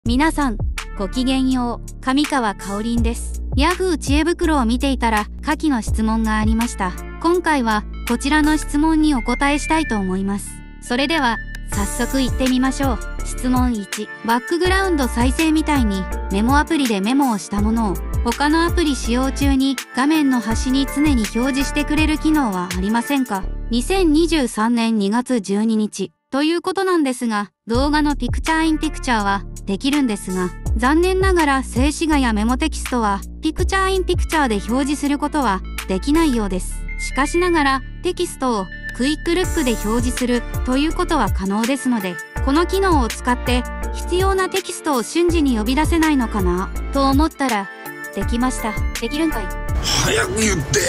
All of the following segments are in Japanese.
皆さん、ごきげんよう。上川かおりんです。Yahoo! 知恵袋を見ていたら、下記の質問がありました。今回は、こちらの質問にお答えしたいと思います。それでは、早速行ってみましょう。質問1、バックグラウンド再生みたいに、メモアプリでメモをしたものを、他のアプリ使用中に画面の端に常に表示してくれる機能はありませんか？ 2023 年2月12日。ということなんですが、動画のピクチャーインピクチャーはできるんですが、残念ながら静止画やメモテキストはピクチャーインピクチャーで表示することはできないようです。しかしながらテキストをクイックルックで表示するということは可能ですので、この機能を使って必要なテキストを瞬時に呼び出せないのかなと思ったら、できました。できるんかい。 早く言ってよ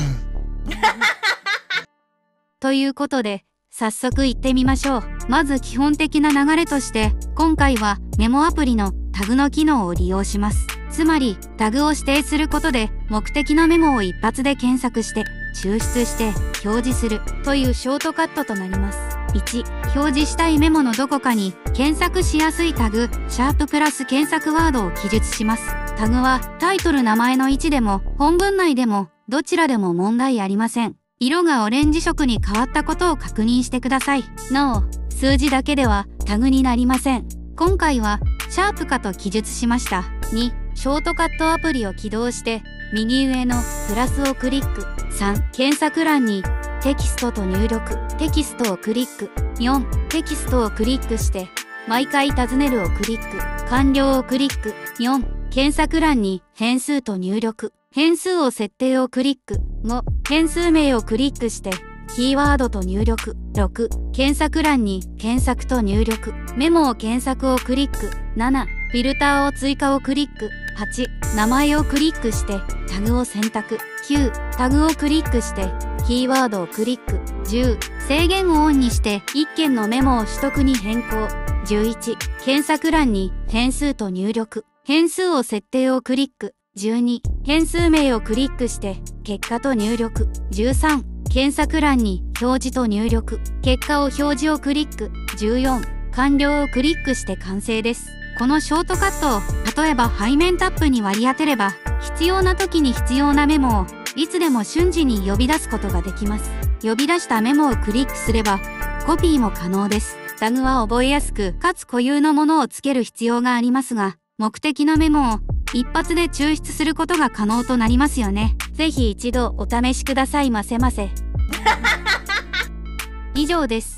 ということで、早速行ってみましょう。まず基本的な流れとして、今回はメモアプリのタグの機能を利用します。つまり、タグを指定することで、目的のメモを一発で検索して、抽出して表示するというショートカットとなります。1、表示したいメモのどこかに検索しやすいタグ、#プラス検索ワードを記述します。タグはタイトル名前の位置でも本文内でもどちらでも問題ありません。色がオレンジ色に変わったことを確認してください。なお、数字だけではタグになりません。今回はシャープかと記述しました。2、ショートカットアプリを起動して右上のプラスをクリック。3、検索欄にテキストと入力。テキストをクリック。4、テキストをクリックして毎回尋ねるをクリック。完了をクリック。4、検索欄に変数と入力。変数を設定をクリック。5、変数名をクリックしてキーワードと入力。6、検索欄に検索と入力。メモを検索をクリック。7、フィルターを追加をクリック。8、名前をクリックしてタグを選択。9、タグをクリックしてキーワードをクリック。10、制限をオンにして1件のメモを取得に変更。11、検索欄に変数と入力。変数を設定をクリック。12、変数名をクリックして結果と入力。13、検索欄に表示と入力。結果を表示をクリック。14、完了をクリックして完成です。このショートカットを例えば背面タップに割り当てれば、必要な時に必要なメモをいつでも瞬時に呼び出すことができます。呼び出したメモをクリックすればコピーも可能です。タグは覚えやすくかつ固有のものをつける必要がありますが、目的のメモを一発で抽出することが可能となりますよね。ぜひ一度お試しくださいませませ。以上です。